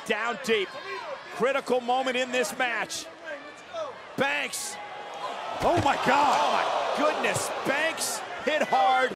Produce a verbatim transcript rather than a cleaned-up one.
down deep. Critical moment in this match. Banks. Oh my God. Oh my goodness. Banks hit hard.